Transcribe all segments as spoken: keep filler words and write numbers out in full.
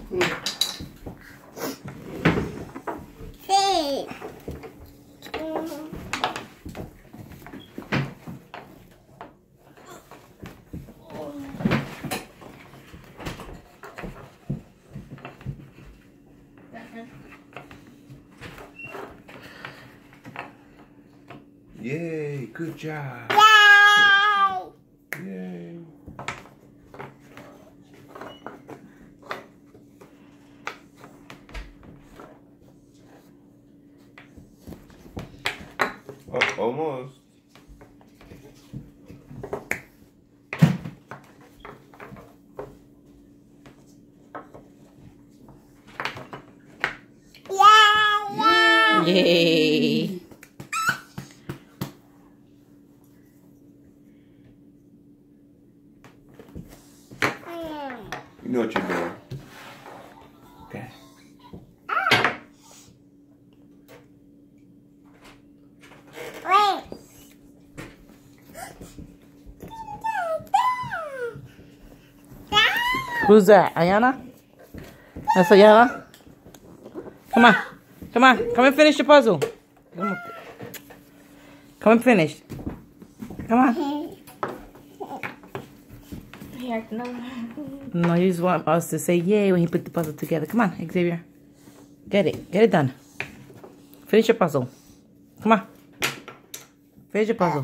Hey. Yay, good job. Yay. Yay. Oh, almost. Yay. You know what you're doing. Okay. Wait. Who's that? Ayana? That's Ayana? Come on. Come on. Come and finish the puzzle. Come on. Come and finish. Come on. No, you just want us to say yay when he put the puzzle together. Come on, Xavier. Get it. Get it done. Finish your puzzle. Come on. Finish your puzzle.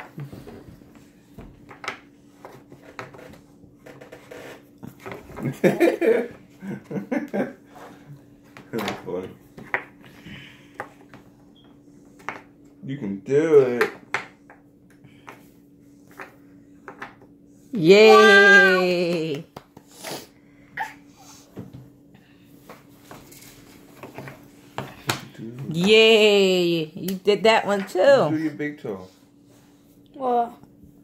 That's funny. You can do it. Yay! Yay! You did that one too. Do your big toe. Well.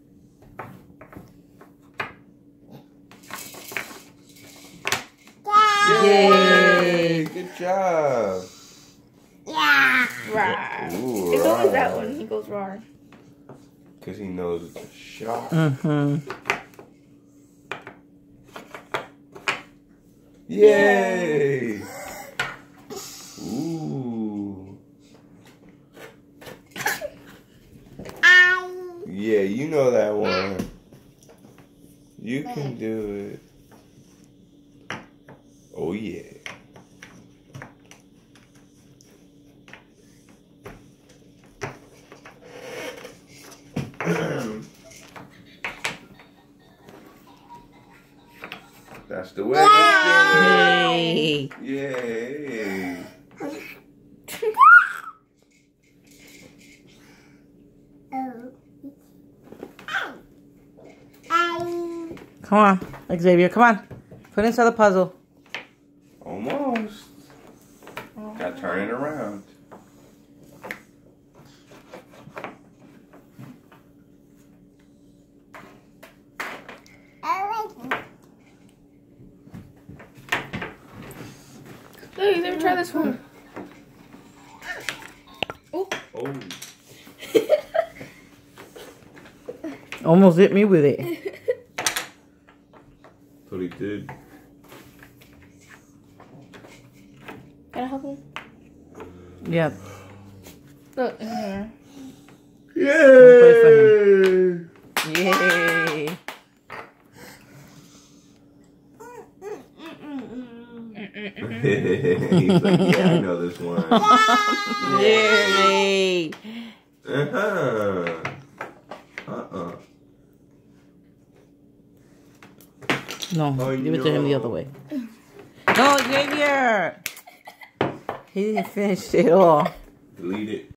Yay! Good job. Yeah. Right. Ooh, It's always right. that one. He goes wrong. Because he knows it's a shot. Mm-hmm. Yay! Ooh. Yeah, you know that one. You can do it. Oh, yeah. That's the way to Yay! do it. Yay! Come on, Xavier. Come on. Put inside the puzzle. Almost. Gotta turn it around. Look, let me try this one. Oh. Oh. Almost hit me with it. That's what he did. Can I help him? Yeah. Look, in here. Yay! Yay! He's like, yeah, I know this one. Yay! Uh-huh. Uh-uh. No, Oh, give it to him the no. other way. No, Xavier! He didn't finish it all. Delete it.